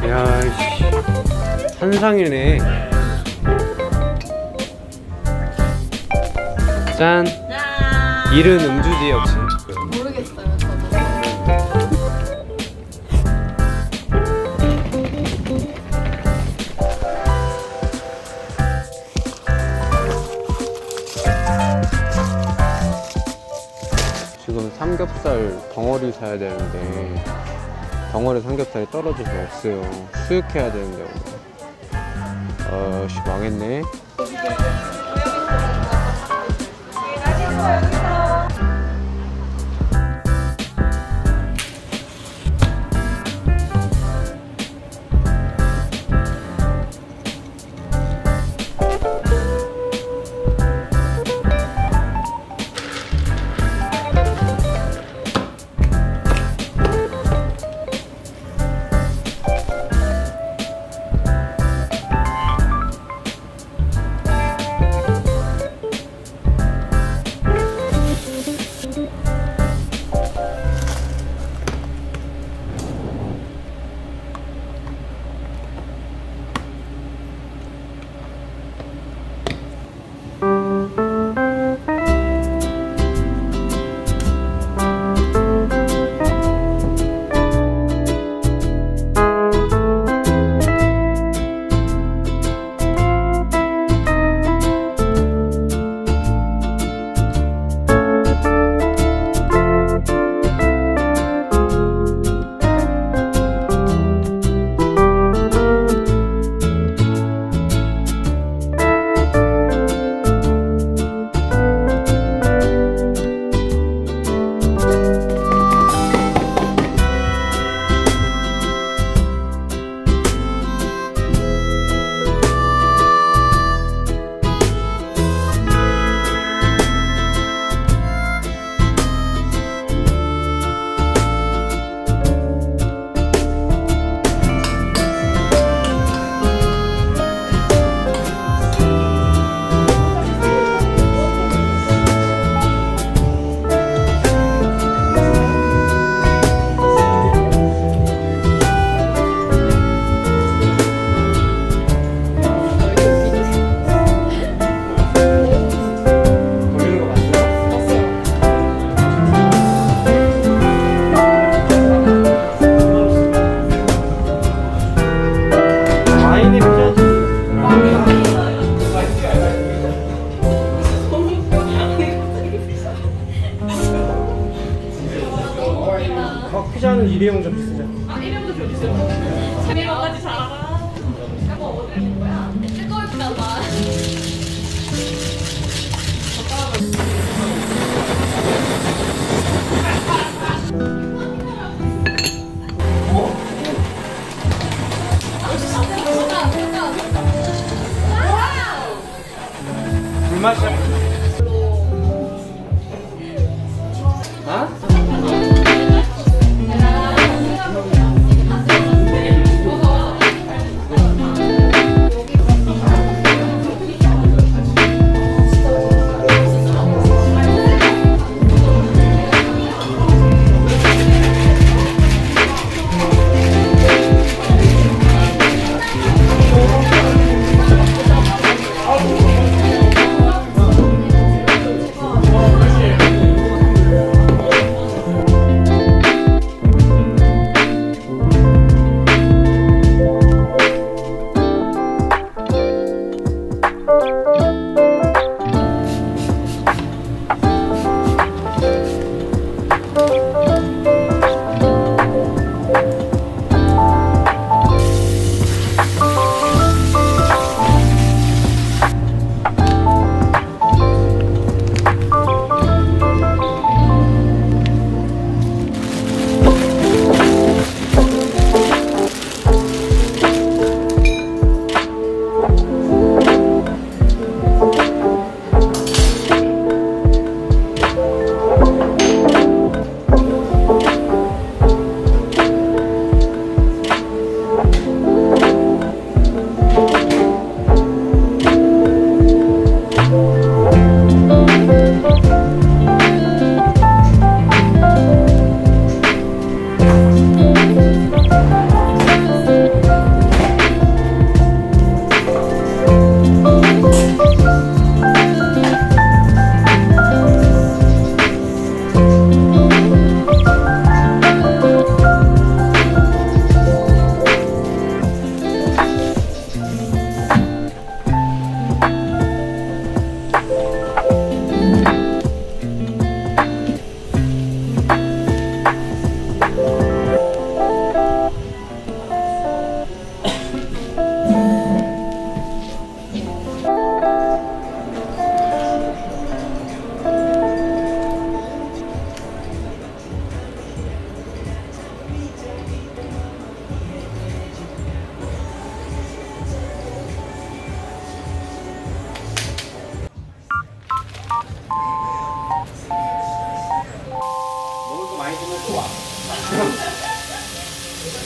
야, 씨. 한상이네. 짠. 이른 음주지 역시. 모르겠어요, 저도. 지금 삼겹살 덩어리 사야 되는데 덩어리 삼겹살이 떨어져서 없어요. 수육해야 되는데 오늘. 씨, 망했네. 피자는 일회용 좀 쓰자. 아, 일회용도 좀 있어요. 일회용까지 잘하라. 이거 어디 있는 거야? 뜨거울까 봐. 불맛이야. 어?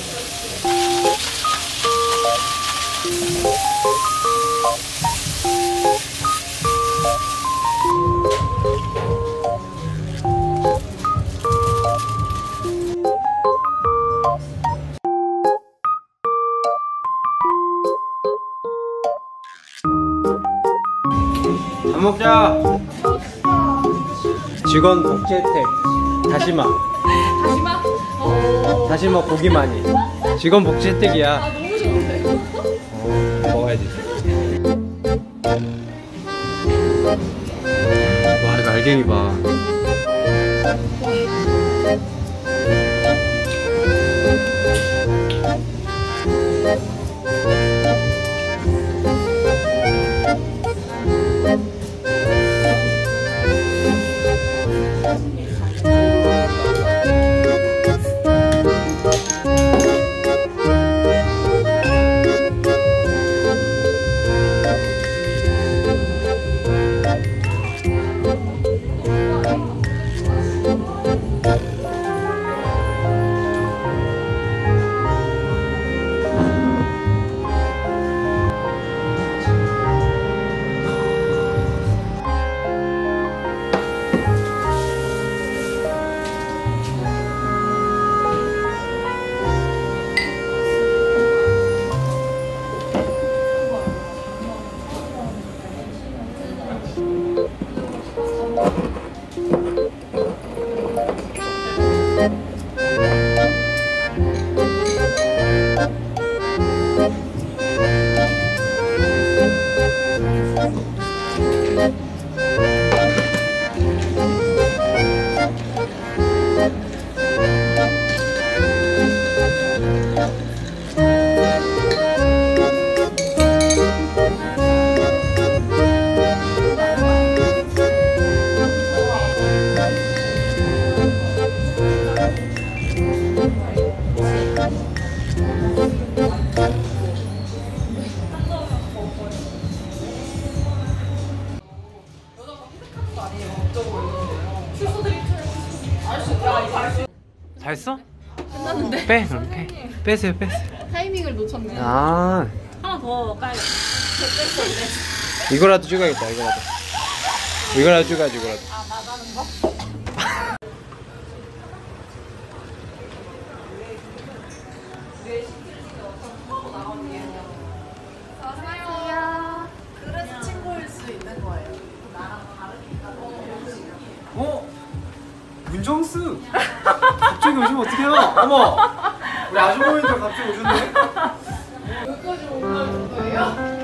밥 먹자. 직원 복지 혜택. 다시마. 다시마? 다시마 고기 많이. 직원 복지 혜택이야. 너무 좋은데? 먹어야지. 와 이거 알갱이 봐. 다 했어? 끝났는데? 빼 그럼 빼. 빼세요 빼세요. 타이밍을 놓쳤네. 아 하나 더 까야 돼. 이거라도 찍어야겠다. 이거라도 찍어야지 이거라도. 아, 나가는 거? 그래서 친구일 수 있는 거예요. 어? 문정수! 갑자기 오시면 어떡해요? 어머! 우리 아주머니들 갑자기 오셨네? 여기까지 올라올 거예요?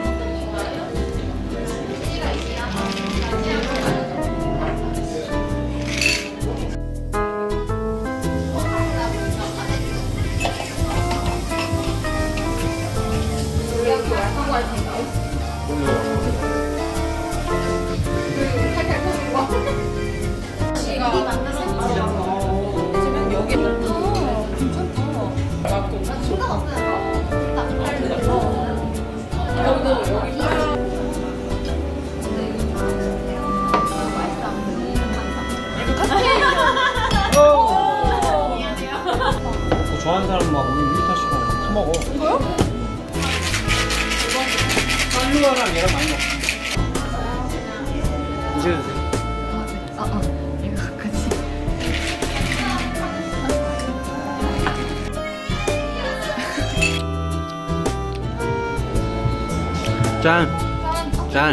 좋아하는 사람 막 우리 1리터씩 다 먹어. 이거요? 한루아랑 얘랑 많이 먹어. 이제 이거 같이. 짠. 짠.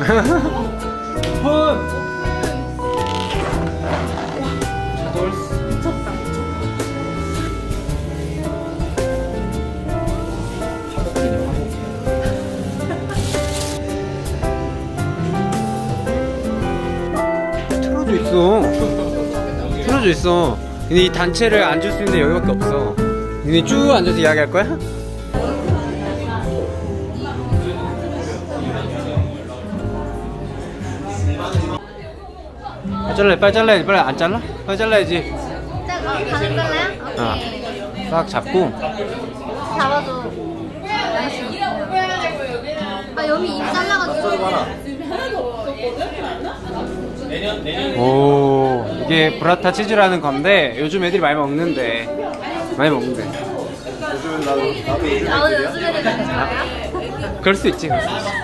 폰! 틀어져 있어. 틀어져 있어. 근데 이 단체를 앉을 수 있는 여기밖에 없어. 근데 쭉 앉아서 이야기할 거야? 빨리 잘라야지. 빨리 안 잘라? 빨리 잘라야지. 가는 걸래요? 어. 오케이. 싹 잡고. 잡아줘. 아 여기 입 잘라가지고. 오, 이게 브라타 치즈라는 건데 요즘 애들이 많이 먹는데. 나도 연습해야 되는 거야? 그럴 수 있지.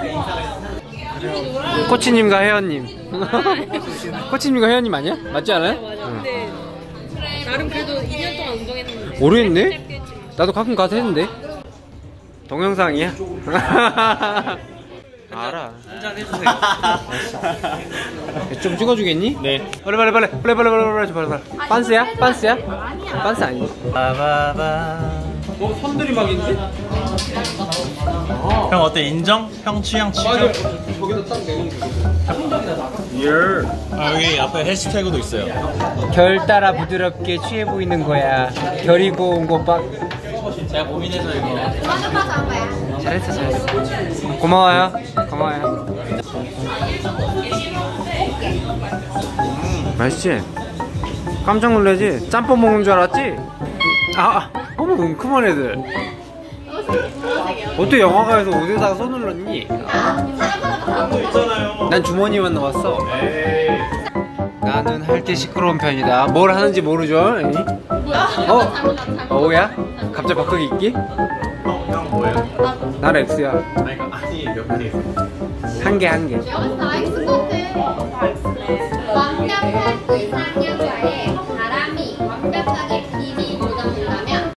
코치님과 혜연님. 코치님과 혜연님 아니야? 맞지 않아요? 응. 근데 나름 그래도 2년 동안 운동했는데. 오래 했네? 나도 가끔 가서 했는데. 동영상이야? 알아. 한잔 해주세요. 좀 찍어주겠니? 네. 빨리. 빤스야? 빤스야? 빤스 아니지? 바바바. 선들이 막 있는데? 형 어때? 인정? 형 취향 취향? 거기다 딱 내놓은 여기 앞에 해시태그도 있어요. 결 따라 부드럽게 취해 보이는 거야. 결이고 온 거 빡. 제가 고민해서 이거. 맞아 한 거야. 잘했어. 고마워요. 맛있지? 깜짝 놀라지? 짬뽕 먹는 줄 알았지? 어머 웅큼한 애들. 어떻게 영화관에서 옷에다가 손을 넣니? 난 주머니만 넣었어. 나는 할 때 시끄러운 편이다. 뭘 하는지 모르죠? 어우야? 갑자기 바꾸기 있기? 형 뭐예요? 난 X야. 아니 몇 개 있어? 한 개. 여기서 아이스 코트. 완벽한 이상형과의